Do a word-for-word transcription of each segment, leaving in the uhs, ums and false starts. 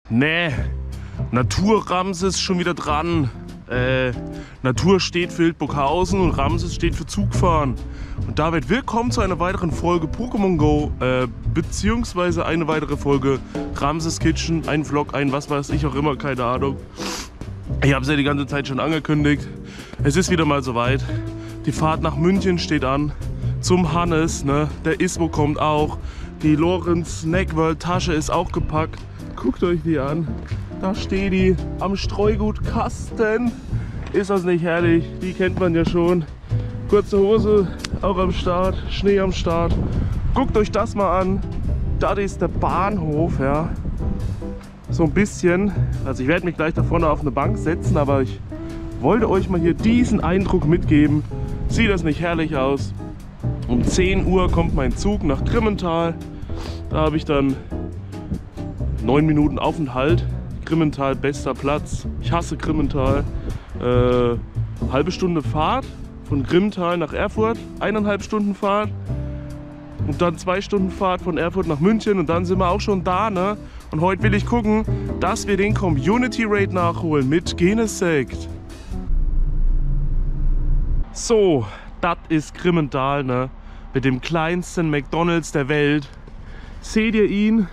Nee, Natur-Ramses schon wieder dran. Äh, Natur steht für Hildburghausen und Ramses steht für Zugfahren. Und damit willkommen zu einer weiteren Folge Pokémon Go, äh, beziehungsweise eine weitere Folge Ramses Kitchen, ein Vlog, ein was weiß ich auch immer, keine Ahnung. Ich habe es ja die ganze Zeit schon angekündigt. Es ist wieder mal soweit. Die Fahrt nach München steht an. Zum Hannes, ne? Der Ismo kommt auch. Die Lorenz Snack World Tasche ist auch gepackt. Guckt euch die an. Da steht die am Streugut Kasten. Ist das nicht herrlich? Die kennt man ja schon. Kurze Hose auch am Start, Schnee am Start. Guckt euch das mal an. Das ist der Bahnhof, ja. So ein bisschen. Also ich werde mich gleich da vorne auf eine Bank setzen, aber ich wollte euch mal hier diesen Eindruck mitgeben. Sieht das nicht herrlich aus? Um zehn Uhr kommt mein Zug nach Grimmental. Da habe ich dann neun Minuten Aufenthalt. Grimmental, bester Platz. Ich hasse Grimmental. Äh, halbe Stunde Fahrt von Grimmental nach Erfurt. Eineinhalb Stunden Fahrt. Und dann zwei Stunden Fahrt von Erfurt nach München. Und dann sind wir auch schon da, ne? Und heute will ich gucken, dass wir den Community Raid nachholen mit Genesect. So, das ist Grimmental, ne? Mit dem kleinsten McDonald's der Welt. Seht ihr ihn?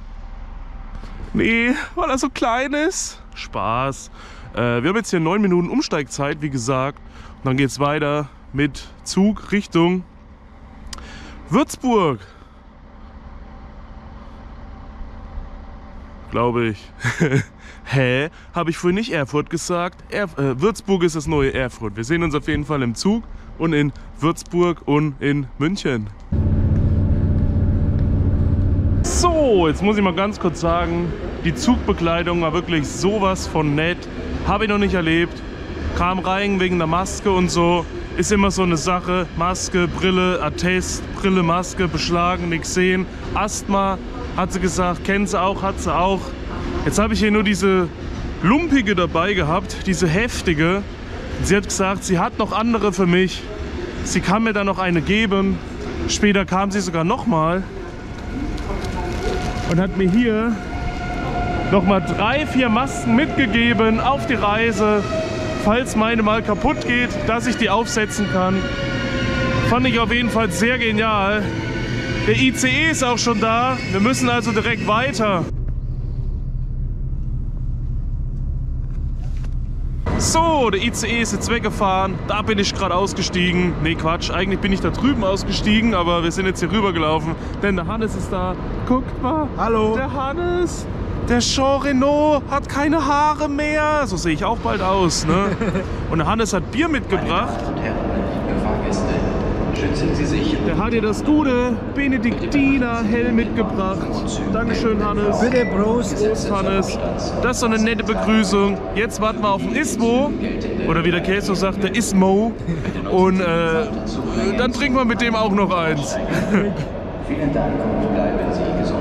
Nee, weil er so klein ist. Spaß. Äh, wir haben jetzt hier neun Minuten Umsteigzeit, wie gesagt. Und dann geht es weiter mit Zug Richtung Würzburg. Glaube ich. Hä? Habe ich vorhin nicht Erfurt gesagt? Erf äh, Würzburg ist das neue Erfurt. Wir sehen uns auf jeden Fall im Zug und in Würzburg und in München. So, jetzt muss ich mal ganz kurz sagen, die Zugbekleidung war wirklich sowas von nett. Habe ich noch nicht erlebt. Kam rein wegen der Maske und so. Ist immer so eine Sache. Maske, Brille, Attest, Brille, Maske, beschlagen, nichts sehen. Asthma, hat sie gesagt, kennt sie auch, hat sie auch. Jetzt habe ich hier nur diese lumpige dabei gehabt, diese heftige. Sie hat gesagt, sie hat noch andere für mich. Sie kann mir dann noch eine geben. Später kam sie sogar nochmal und hat mir hier nochmal drei, vier Masken mitgegeben auf die Reise, falls meine mal kaputt geht, dass ich die aufsetzen kann. Fand ich auf jeden Fall sehr genial. Der I C E ist auch schon da. Wir müssen also direkt weiter. So, der I C E ist jetzt weggefahren. Da bin ich gerade ausgestiegen. Nee, Quatsch. Eigentlich bin ich da drüben ausgestiegen, aber wir sind jetzt hier rüber gelaufen. Denn der Hannes ist da. Guckt mal. Hallo. Der Hannes. Der Jean Reno hat keine Haare mehr. So sehe ich auch bald aus, ne? Und der Hannes hat Bier mitgebracht. Schützen Sie sich. Der hat dir das gute Benediktiner hell mitgebracht. Dankeschön, Hannes. Bitte, Prost. Prost, Hannes. Das ist so eine nette Begrüßung. Jetzt warten wir auf den Ismo. Oder wie der Käse sagt, der Ismo. Und äh, dann trinken wir mit dem auch noch eins. Vielen Dank und bleiben Sie gesund.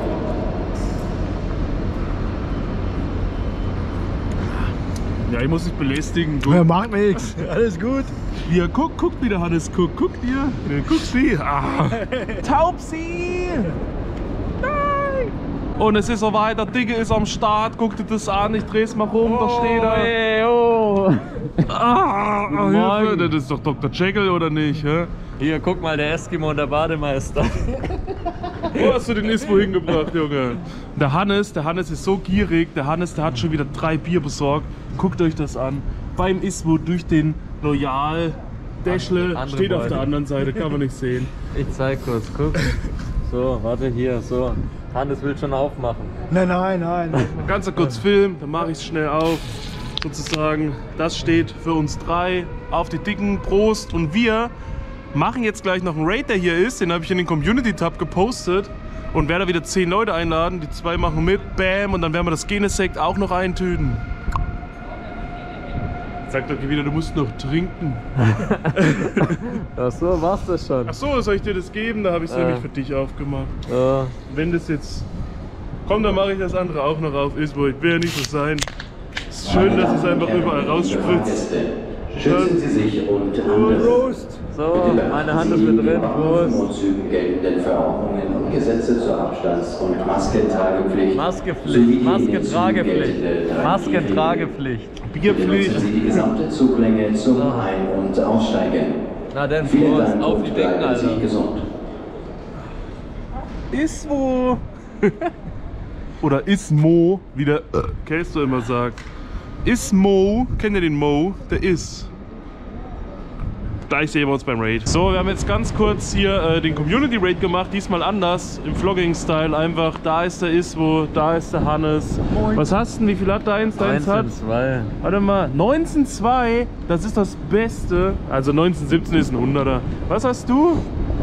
Ja, ich muss dich belästigen. Ja, macht nichts. Alles gut. Hier, guck, guck, wie der Hannes guckt. Guck dir. Nee, guck sie. Ah. Taubsi! Nein! Und es ist soweit, der Dicke ist am Start. Guck dir das an, ich dreh's mal rum, da steht er. Hey, oh. Ah, Hilfe. Das ist doch Doktor Jekyll, oder nicht? Hä? Hier, guck mal, der Eskimo und der Bademeister. Wo hast du den Ismo hingebracht, Junge? Der Hannes, der Hannes ist so gierig. Der Hannes, der hat schon wieder drei Bier besorgt. Guckt euch das an. Beim Ismo durch den Loyal. Däschle Andere steht auf Beute. der anderen Seite, kann man nicht sehen. Ich zeig kurz, guck. So, warte hier, so. Hannes will schon aufmachen. Nein, nein, nein. Ganz kurz Film, dann mache ich es schnell auf. Sozusagen, das steht für uns drei. Auf die dicken, Prost. Und wir machen jetzt gleich noch einen Raid, der hier ist. Den habe ich in den Community-Tab gepostet. Und werde wieder zehn Leute einladen. Die zwei machen mit, bam. Und dann werden wir das Genesect auch noch eintüten. Sag doch wieder, du musst noch trinken. Ach so, war's das schon? Ach so, soll ich dir das geben? Da habe ich es Äh. nämlich für dich aufgemacht. Ja. Wenn das jetzt... Komm, dann mache ich das andere auch noch auf. Ismo, ich will ja nicht so sein. Es ist schön, dass es einfach überall rausspritzt. Schützen Sie sich und andere. Prost. So, meine Hand ist mit drin. Prost. Vorzügen geltenden Verordnungen und Gesetze zur Abstands- und Maskentragepflicht. Maskenpflicht, Maskentragepflicht, Maskentragepflicht. Bierpflicht. Sie die gesamte Zuglänge zum Ein- und Aussteigen. Na dann, Vielen Prost, Dank auf und die Dicken, bleiben Sie Alter. gesund. Iswo. Oder Ismo, wie der äh, Kästo immer sagt. Ismo, kennt ihr den Mo? Der Is. Gleich sehen wir uns beim Raid. So, wir haben jetzt ganz kurz hier äh, den Community Raid gemacht, diesmal anders, im Vlogging-Style. Einfach, da ist der Iswo, da ist der Hannes. Moin. Was hast du denn? Wie viel hat deins? Deins hat? neunzehn zwei. Warte mal, neunzehn zwei, das ist das Beste. Also neunzehn siebzehn ist ein hunderter. Was hast du?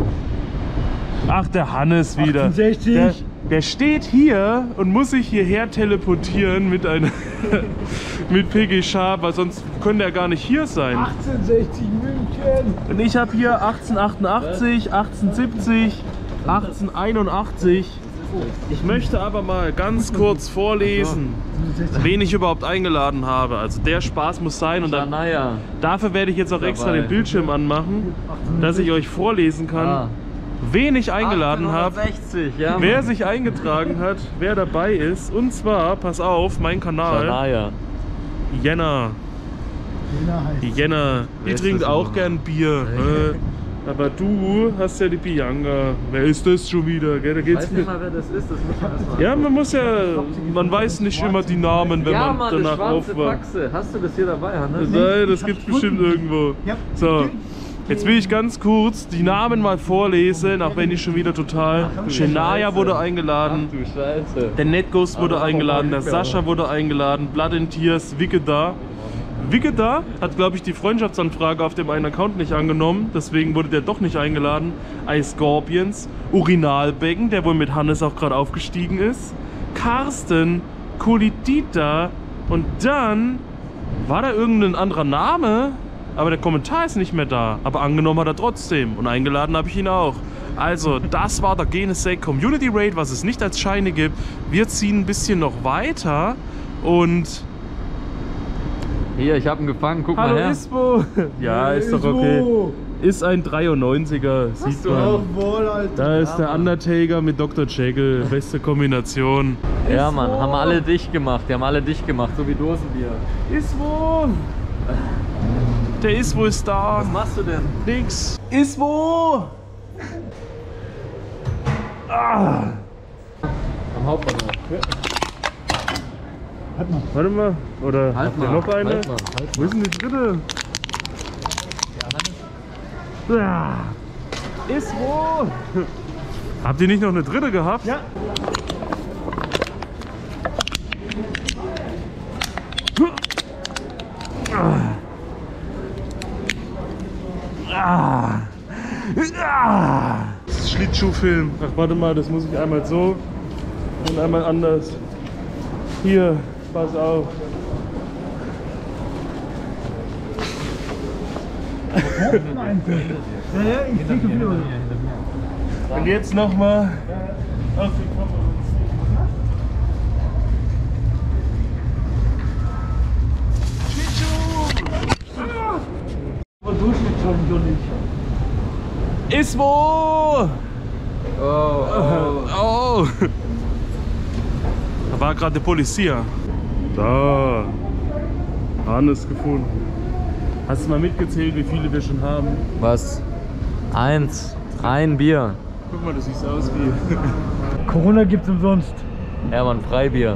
Ach, der Hannes wieder. achtundsechzig. Der, der steht hier und muss sich hierher teleportieren mit einer mit P G Sharp, weil sonst könnte er gar nicht hier sein. achtzehnhundertsechzig München. Und ich habe hier achtzehnhundertachtundachtzig, achtzehnhundertsiebzig, achtzehnhunderteinundachtzig. Ich möchte aber mal ganz kurz vorlesen, wen ich überhaupt eingeladen habe. Also der Spaß muss sein und dann, Naja. dafür werde ich jetzt auch extra Dabei. den Bildschirm anmachen, dass ich euch vorlesen kann, Ah. wen ich eingeladen habe, achtzehnhundertsechzig, ja. wer sich eingetragen hat, wer dabei ist. Und zwar, pass auf, mein Kanal, Naja. Jenna. Jena heißt. Die Jenna, die Wer ist trinkt das auch überhaupt? gern Bier. äh, aber du hast ja die Bianca. Wer ist das schon wieder? Gell? Da Ich geht's weiß nicht mal, wer das ist, das muss man erstmal. ja, man muss ja, man weiß nicht immer die Namen, wenn Ja, man Mann, das danach schwarze aufwacht. Faxe. Hast du das hier dabei, Hannes? Nein, das gibt's bestimmt irgendwo. Ja. So, jetzt will ich ganz kurz die Namen mal vorlesen, auch wenn ich schon wieder total. Shania wurde Ach eingeladen, du Scheiße. der Netghost wurde Aber eingeladen, der auch nicht mehr. Sascha wurde eingeladen, Blood and Tears, Wickeda. Wickeda hat, glaube ich, die Freundschaftsanfrage auf dem einen Account nicht angenommen, deswegen wurde der doch nicht eingeladen. Ice Scorpions, Urinalbecken, der wohl mit Hannes auch gerade aufgestiegen ist, Carsten, Kolidita und dann war da irgendein anderer Name, aber der Kommentar ist nicht mehr da. Aber angenommen hat er trotzdem und eingeladen habe ich ihn auch. Also, das war der Genesec Community Raid, was es nicht als Scheine gibt. Wir ziehen ein bisschen noch weiter und... Hier, ich hab ihn gefangen, guck Hallo mal her. Ispo! Ja, ist doch okay. Ist ein dreiundneunziger, sieht du man. auch? Jawohl, Alter. Da ist der Undertaker mit Doktor Jekyll. Beste Kombination. Ja, Mann, haben alle dicht gemacht. Die haben alle dicht gemacht, so wie Dosenbier. Ispo! Der Ispo ist da. Was machst du denn? Nix. Ispo! Ah. Am Hauptbahnhof. Warte mal. Oder Halt habt ihr mal, noch eine? halt mal, halt Wo ist denn die dritte? Ja. Ispo! Habt ihr nicht noch eine dritte gehabt? Ja. Ah. Ah. Das ist Schlittschuhfilm. Ach, warte mal, das muss ich einmal so und einmal anders. Hier, pass auf. Nein, ja, ja, ich kriege viel. Und jetzt nochmal auf die Kamera. Und Durchschnitt schon so nicht. Ismo! Oh, oh. Oh! Da war gerade der Polizia. Da. Hannes gefunden. Hast du mal mitgezählt, wie viele wir schon haben? Was? Eins. Ein Bier. Guck mal, das sieht aus wie. Corona gibt's umsonst. Ja, Mann, Freibier.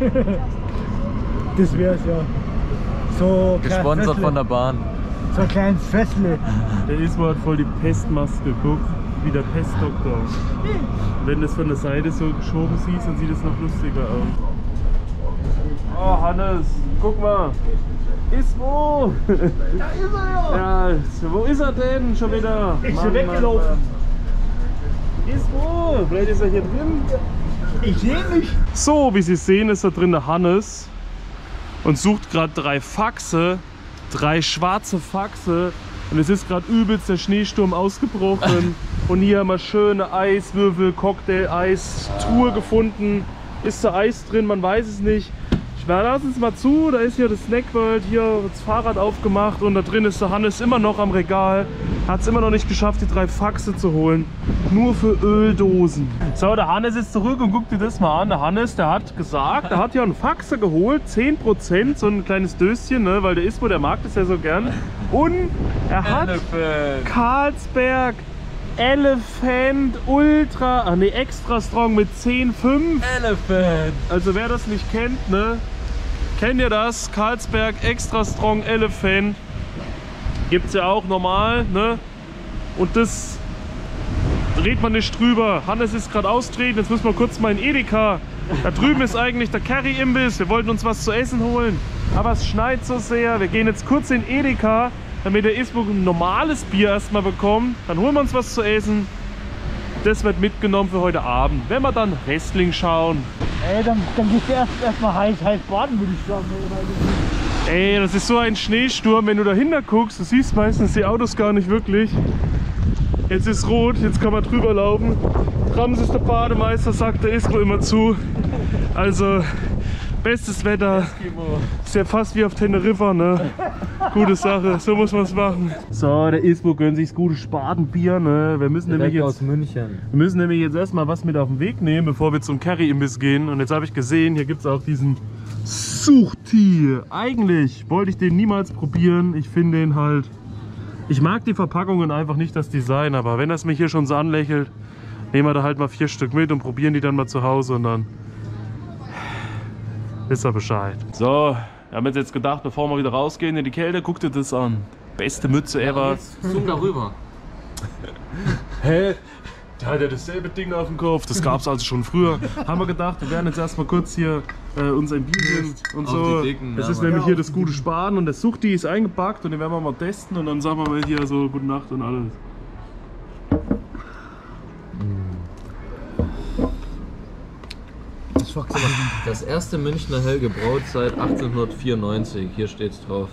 Das wär's ja. So kleines Gesponsert Fessle. von der Bahn. So ein kleines Fessle. Der Ismo hat voll die Pestmaske. Guck, wie der Pestdoktor. Wenn du es von der Seite so geschoben siehst, dann sieht es noch lustiger aus. Oh, Hannes, guck mal. Ismo! Da ist er ja. Ja, wo ist er denn schon wieder? Ist Mann, er weggelaufen? Mann, Mann. Ismo! Vielleicht ist er hier drin. Ich sehe mich. So, wie Sie sehen, ist da drin der Hannes und sucht gerade drei Faxe, drei schwarze Faxe. Und es ist gerade übelst der Schneesturm ausgebrochen. Und hier haben wir schöne Eiswürfel, Cocktail, Eis, Truhe gefunden. Ist da Eis drin? Man weiß es nicht. Ich Na, lass uns mal zu, da ist hier das Snackworld, hier das Fahrrad aufgemacht und da drin ist der Hannes immer noch am Regal. Hat es immer noch nicht geschafft, die drei Faxe zu holen. Nur für Öldosen. So, der Hannes ist zurück und guck dir das mal an. Der Hannes, der hat gesagt, er hat ja einen Faxe geholt, zehn Prozent, so ein kleines Döschen, ne, weil der Ismo, der mag das ja so gern. Und er hat Elephant. Carlsberg Elephant Ultra, ach nee, Extra Strong mit zehn Komma fünf. Elephant. Also wer das nicht kennt, ne? Kennt ihr das? Carlsberg Extra Strong Elephant. Gibt's ja auch normal, ne? Und das dreht man nicht drüber. Hannes ist gerade austreten, jetzt müssen wir kurz mal in Edeka. Da drüben ist eigentlich der Curry-Imbiss. Wir wollten uns was zu essen holen, aber es schneit so sehr. Wir gehen jetzt kurz in Edeka, damit der Ismo ein normales Bier erstmal bekommt. Dann holen wir uns was zu essen. Das wird mitgenommen für heute Abend, wenn wir dann Wrestling schauen. Ey, dann, dann gehst du erst erstmal heiß, heiß baden, würde ich sagen. Ey, das ist so ein Schneesturm, wenn du dahinter guckst, du siehst meistens die Autos gar nicht wirklich. Jetzt ist rot, jetzt kann man drüber laufen. Rams ist der Bademeister, sagt der Ismo immer zu. Also, bestes Wetter. Ist ja fast wie auf Teneriffa, ne? Gute Sache, so muss man es machen. So, der Ismo gönnt sich das gute Spatenbier, ne? Wir müssen nämlich Direkt jetzt, aus München. wir müssen nämlich jetzt erstmal was mit auf den Weg nehmen, bevor wir zum Curry-Imbiss gehen. Und jetzt habe ich gesehen, hier gibt es auch diesen Suchti. Eigentlich wollte ich den niemals probieren. Ich finde den halt... Ich mag die Verpackungen einfach nicht, das Design, aber wenn das mich hier schon so anlächelt, nehmen wir da halt mal vier Stück mit und probieren die dann mal zu Hause und dann wisst ihr Bescheid. So, wir haben jetzt gedacht, bevor wir wieder rausgehen in die Kälte, guckt ihr das an. Beste Mütze ever. Zoom darüber. Hä? Der hat ja dasselbe Ding auf dem Kopf, das gab es also schon früher. Haben wir gedacht, wir werden jetzt erstmal kurz hier äh, uns ein Bierchen und Auf so. die Dicken, Das ja, ist Mann. nämlich hier das gute Sparen und der Suchti ist eingepackt und den werden wir mal testen und dann sagen wir mal hier so gute Nacht und alles. Das erste Münchner Hell gebraut seit achtzehnhundertvierundneunzig. Hier steht's drauf.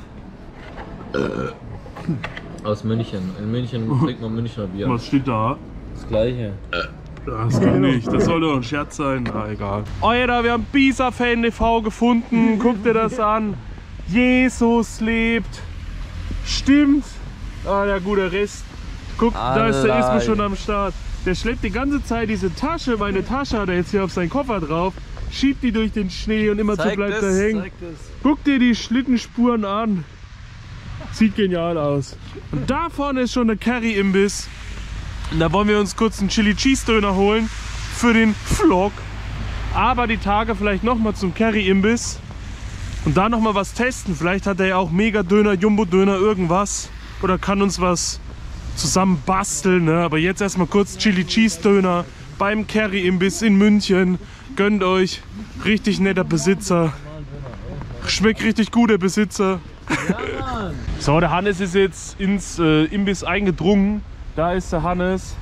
Aus München. In München trinkt man Münchner Bier. Was steht da? Das gleiche. Das kann nicht, das soll doch ein Scherz sein. Ah, egal. Alter, wir haben Bisa-Fan T V gefunden. Guck dir das an. Jesus lebt. Stimmt. Ah, der gute Rest. Guck, da ist der Ismo schon am Start. Der schleppt die ganze Zeit diese Tasche, meine Tasche hat er jetzt hier auf seinen Koffer drauf, schiebt die durch den Schnee und immer zu bleibt er hängen. Guck dir die Schlittenspuren an. Sieht genial aus. Und da vorne ist schon der Curry-Imbiss. Und da wollen wir uns kurz einen Chili Cheese Döner holen für den Vlog. Aber die Tage vielleicht nochmal zum Curry-Imbiss. Und da nochmal was testen. Vielleicht hat er ja auch Mega-Döner, Jumbo-Döner, irgendwas. Oder kann uns was zusammen basteln. Ne? Aber jetzt erstmal kurz Chili Cheese Döner beim Curry-Imbiss in München. Gönnt euch. Richtig netter Besitzer. Schmeckt richtig gut, der Besitzer. So, der Hannes ist jetzt ins äh, Imbiss eingedrungen. Da ist der Hannes.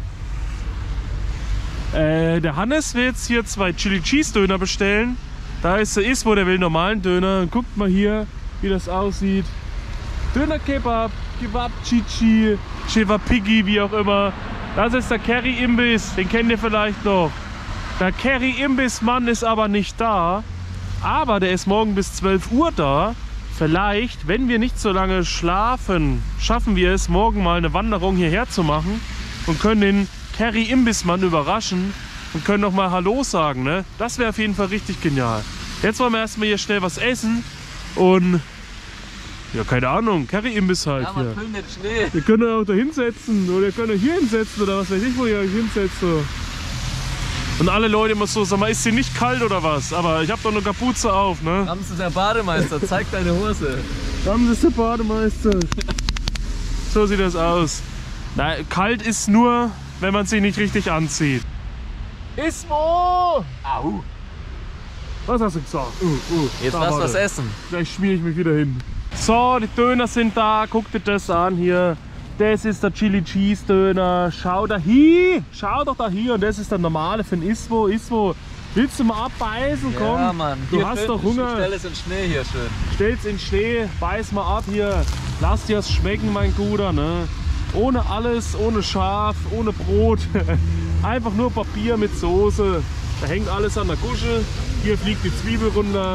Äh, der Hannes will jetzt hier zwei Chili Cheese Döner bestellen. Da ist der Ismo, der will normalen Döner. Und guckt mal hier, wie das aussieht. Döner Kebab, Kebab Chichi, Cheva Piggy, wie auch immer. Das ist der Curry Imbiss, den kennt ihr vielleicht noch. Der Curry Imbiss Mann ist aber nicht da. Aber der ist morgen bis zwölf Uhr da. Vielleicht, wenn wir nicht so lange schlafen, schaffen wir es, morgen mal eine Wanderung hierher zu machen und können den Curry Imbissmann überraschen und können noch mal Hallo sagen. Ne? Das wäre auf jeden Fall richtig genial. Jetzt wollen wir erstmal hier schnell was essen und ja, keine Ahnung, Curry Imbiss halt Ja, man hier. füllt nicht Schnee. Wir können auch da hinsetzen oder ihr könnt hier hinsetzen oder was weiß ich, wo ihr euch hinsetzt. So. Und alle Leute immer so, sag mal, ist hier nicht kalt oder was? Aber ich habe doch eine Kapuze auf, ne? Rams ist der Bademeister, zeig deine Hose. Rams ist der Bademeister. So sieht das aus. Na, kalt ist nur, wenn man sich nicht richtig anzieht. Ismo! Au. Was hast du gesagt? Uh, uh, Jetzt da, lass warte. was essen. Gleich schmier ich mich wieder hin. So, die Döner sind da. Guck dir das an hier. Das ist der Chili Cheese Döner. Schau da hier. Schau doch da hier. Und das ist der normale für den Ismo. Ismo, willst du mal abbeißen? Komm. Ja, Mann. Du Hier hast schön, doch Hunger. Stell es in Schnee hier schön. Stell's in Schnee. Beiß mal ab hier. Lass dir es schmecken, mein Guter. Ne? Ohne alles, ohne Schaf, ohne Brot. Einfach nur Papier mit Soße. Da hängt alles an der Gusche. Hier fliegt die Zwiebel runter.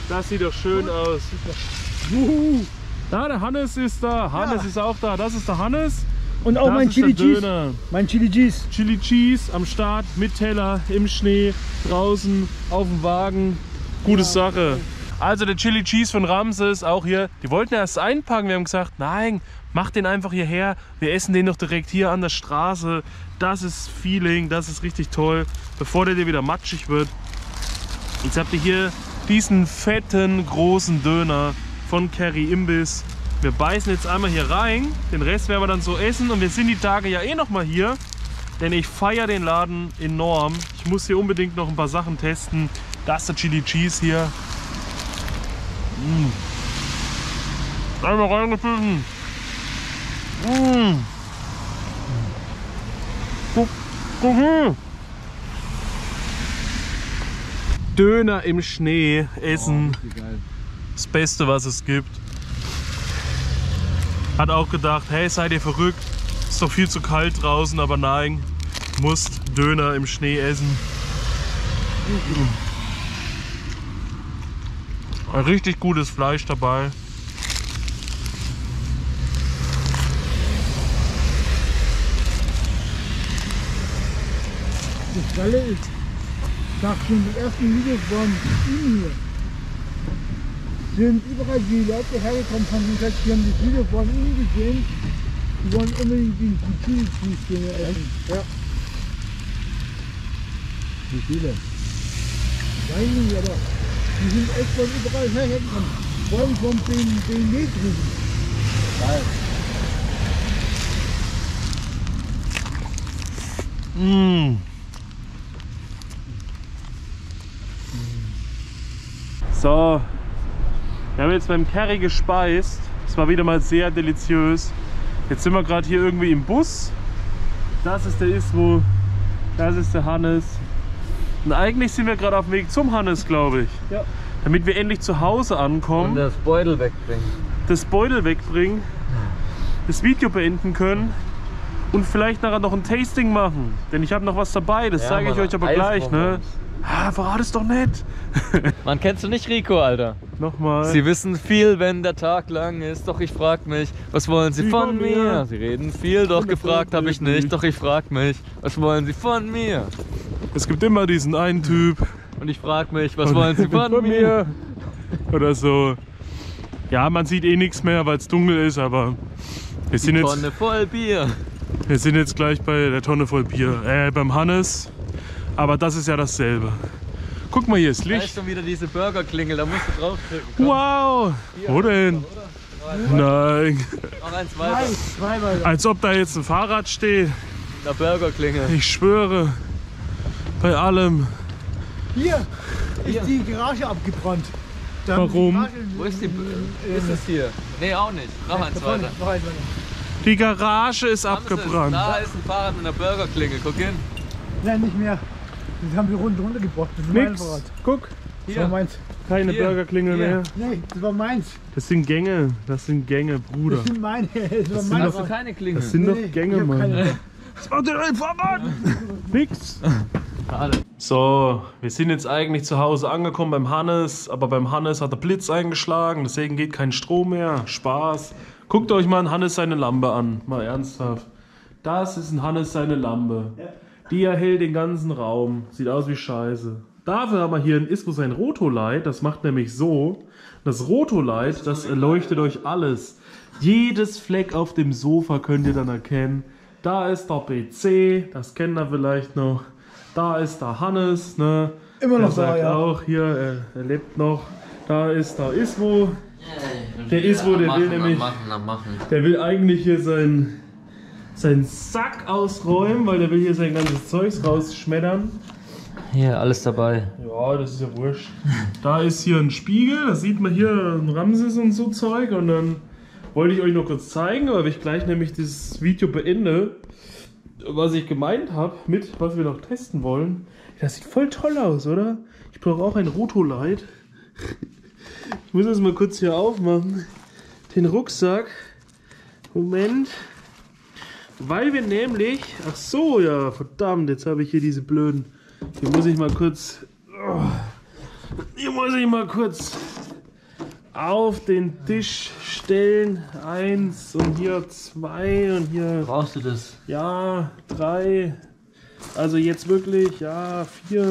Das sieht doch schön aus. Wuhu. Da, der Hannes ist da. Hannes Ja. ist auch da. Das ist der Hannes. Und auch Das mein ist Chili der Cheese. Döner. Mein Chili Cheese. Chili Cheese am Start mit Teller im Schnee, draußen auf dem Wagen. Gute Sache. Also der Chili Cheese von Ramses, auch hier. Die wollten erst einpacken. Wir haben gesagt, nein, mach den einfach hierher. Wir essen den doch direkt hier an der Straße. Das ist Feeling, das ist richtig toll. Bevor der dir wieder matschig wird. Jetzt habt ihr hier diesen fetten, großen Döner von Kerry Imbiss. Wir beißen jetzt einmal hier rein, den Rest werden wir dann so essen und wir sind die Tage ja eh noch mal hier, denn ich feiere den Laden enorm. Ich muss hier unbedingt noch ein paar Sachen testen. Das ist der Chili Cheese hier. Mmh. Einmal reingebissen. Mmh. Guck, guck hier. Döner im Schnee essen. Oh, geil. Das Beste, was es gibt. Hat auch gedacht, hey, seid ihr verrückt? Ist doch viel zu kalt draußen, aber nein, musst Döner im Schnee essen. Ein richtig gutes Fleisch dabei. Das Geile ist, ich sag schon, die ersten Videos waren ihm hier. Sind überall die Leute hergekommen, haben gesagt, die haben das Video von ihm gesehen. Die wollen unbedingt den Chili Cheese essen. Ja. Wie viele? Weiß nicht, aber die sind echt von überall hergekommen. Vor allem vom B M W drüben. Geil. Mmh. So, wir haben jetzt beim Kerry gespeist. Es war wieder mal sehr deliziös. Jetzt sind wir gerade hier irgendwie im Bus. Das ist der Ismo, das ist der Hannes. Und eigentlich sind wir gerade auf dem Weg zum Hannes, glaube ich. Ja. Damit wir endlich zu Hause ankommen, Und das Beutel wegbringen. das Beutel wegbringen, das Video beenden können und vielleicht nachher noch ein Tasting machen. Denn ich habe noch was dabei, das Ja, zeige ich Mann, euch aber gleich. Ne? Eisbonbons. Ah, verrat es doch nicht. Man, kennst du nicht Rico, Alter? Nochmal. Sie wissen viel, wenn der Tag lang ist, doch ich frag mich, was wollen Sie Sie von von mir? mir. Sie reden viel, doch gefragt habe ich nicht, doch ich frag mich, was wollen Sie von mir? Es gibt immer diesen einen Typ. Und ich frag mich, was wollen Sie von, mir? Oder so. Ja, man sieht eh nichts mehr, weil es dunkel ist, aber wir sind, Die jetzt, Tonne voll Bier. wir sind jetzt gleich bei der Tonne voll Bier. Äh, beim Hannes. Aber das ist ja dasselbe. Guck mal, hier ist Da ist Licht. schon wieder diese Burgerklingel, da musst du draufdrücken. Komm, Wow! Wo denn? Nein. noch eins Zwei, weiter. zweimal. Als ob da jetzt ein Fahrrad steht. Der Burgerklingel. Ich schwöre. Bei allem. Hier ist die Garage abgebrannt. Da haben Warum? die Garage- Wo ist die? Ist es hier? Nee, auch nicht. Noch eins Da vorne, weiter. noch eins weiter. Die Garage ist Haben Sie es? abgebrannt. Da ist ein Fahrrad mit einer Burgerklingel, guck hin. Nein, nicht mehr. Das haben wir rund runtergebracht. Das ist mein Nix. Fahrrad. Guck. Das war meins. Keine Hier. Burgerklingel Hier. mehr. Nee, das war meins. Das sind Gänge. Das sind Gänge, Bruder. Das sind meine. Das war sind mein doch- Hast du Fahrrad. keine Klingel? Das sind Nee, doch ich Gänge, hab Mann. keine. Was macht denn ein Fahrrad? Nix. Schade. So, wir sind jetzt eigentlich zu Hause angekommen beim Hannes, aber beim Hannes hat der Blitz eingeschlagen, deswegen geht kein Strom mehr. Spaß. Guckt euch mal an Hannes seine Lampe an, mal ernsthaft. Das ist ein Hannes seine Lampe. Die erhält den ganzen Raum. Sieht aus wie Scheiße. Dafür haben wir hier ein Ismo sein Rotolight, das macht nämlich so. Das Rotolight, das erleuchtet euch alles. Jedes Fleck auf dem Sofa könnt ihr dann erkennen. Da ist der P C, das kennt ihr vielleicht noch. Da ist der Hannes, ne? Immer noch der da, sagt ja. auch hier, er, er lebt noch. Da ist der Ismo. Der Ismo, der will nämlich, Machen, machen. der will eigentlich hier sein, seinen Sack ausräumen, weil der will hier sein ganzes Zeugs rausschmettern. Hier, alles dabei. Ja, das ist ja wurscht. Da ist hier ein Spiegel, da sieht man hier ein Ramses und so Zeug. Und dann wollte ich euch noch kurz zeigen, aber ich gleich nämlich dieses Video beende, was ich gemeint habe mit, was wir noch testen wollen. Das sieht voll toll aus, oder? Ich brauche auch ein Rotolight. Ich muss das mal kurz hier aufmachen. Den Rucksack. Moment. Weil wir nämlich... Ach so, ja, verdammt, jetzt habe ich hier diese blöden... Hier muss ich mal kurz... Oh, hier muss ich mal kurz auf den Tisch stellen. Eins und hier zwei und hier, Brauchst du das? ja, drei. Also jetzt wirklich, ja, vier.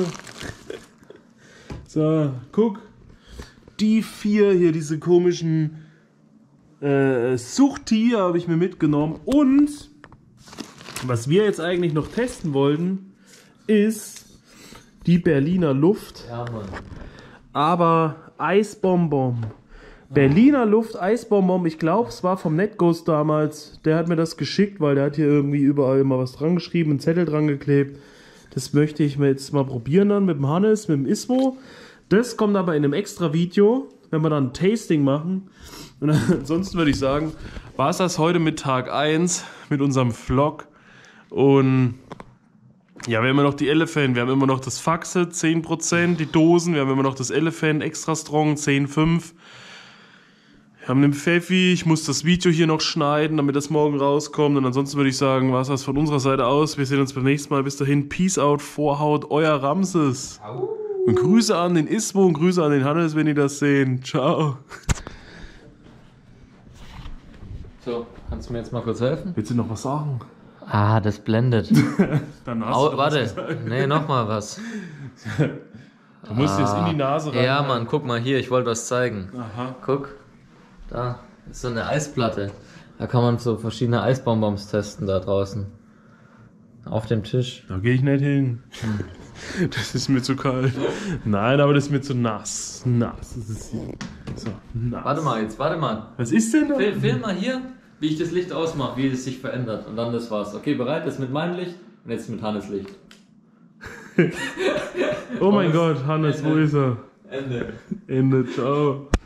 So, guck. Die vier hier, diese komischen äh, Suchtiere habe ich mir mitgenommen. Und was wir jetzt eigentlich noch testen wollten, ist die Berliner Luft. Ja, Mann. Aber Eisbonbon. Berliner Luft, Eisbonbon. Ich glaube, es war vom Netghost damals. Der hat mir das geschickt, weil der hat hier irgendwie überall mal was dran geschrieben, einen Zettel dran geklebt. Das möchte ich mir jetzt mal probieren dann mit dem Hannes, mit dem Ismo. Das kommt aber in einem extra Video, wenn wir dann ein Tasting machen. Und ansonsten würde ich sagen, war es das heute mit Tag eins, mit unserem Vlog. Und ja, wir haben immer noch die Elephant, wir haben immer noch das Faxe, zehn Prozent, die Dosen, wir haben immer noch das Elephant Extra Strong, zehn Komma fünf. Wir haben den Pfeffi, ich muss das Video hier noch schneiden, damit das morgen rauskommt. Und ansonsten würde ich sagen, war es das von unserer Seite aus. Wir sehen uns beim nächsten Mal. Bis dahin, Peace out, Vorhaut, euer Ramses. Und Grüße an den Ismo und Grüße an den Hannes, wenn ihr das sehen. Ciao. So, kannst du mir jetzt mal kurz helfen? Willst du noch was sagen? Ah, das blendet. Dann hast Au, du doch was warte, gesagt. nee, nochmal was. Du musst jetzt in die Nase rein. Ja, Mann, guck mal hier, ich wollte was zeigen. Aha. Guck, da ist so eine Eisplatte. Da kann man so verschiedene Eisbonbons testen da draußen. Auf dem Tisch. Da gehe ich nicht hin. Das ist mir zu kalt. Nein, aber das ist mir zu nass. Nass. Das ist hier. So, nass. Warte mal jetzt, warte mal. Was ist denn da? Film, film mal hier, wie ich das Licht ausmache, wie es sich verändert. Und dann das war's. Okay, bereit? Das mit meinem Licht und jetzt mit Hannes Licht. Oh mein Gott, Hannes, wo ist er? Ende. Ende, ciao.